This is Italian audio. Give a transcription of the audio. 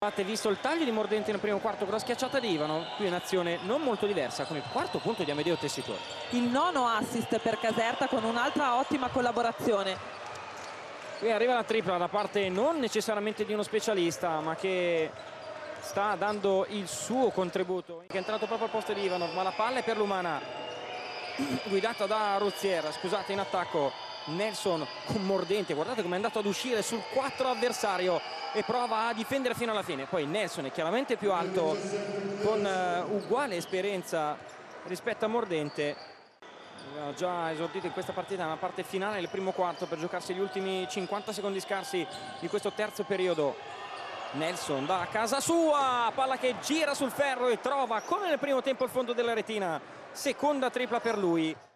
Avete visto il taglio di Mordente nel primo quarto con la schiacciata di Ivano, qui un'azione non molto diversa con il quarto punto di Amedeo Tessitore. Il nono assist per Caserta con un'altra ottima collaborazione. Qui arriva la tripla da parte non necessariamente di uno specialista, ma che sta dando il suo contributo, che è entrato proprio al posto di Ivano, ma la palla è per l'Umana, guidata da Ruzier, scusate, in attacco Nelson con Mordente, guardate come è andato ad uscire sul 4 avversario e prova a difendere fino alla fine. Poi Nelson è chiaramente più alto, con uguale esperienza rispetto a Mordente. Aveva già esordito in questa partita nella parte finale del primo quarto per giocarsi gli ultimi 50 secondi scarsi di questo terzo periodo. Nelson da casa sua, palla che gira sul ferro e trova, come nel primo tempo, il fondo della retina. Seconda tripla per lui.